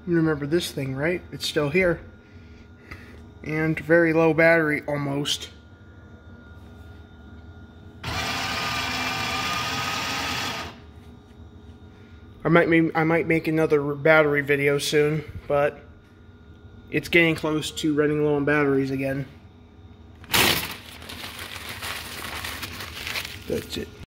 You remember this thing, right? It's still here. And very low battery, almost. I might make another battery video soon, but it's getting close to running low on batteries again. That's it.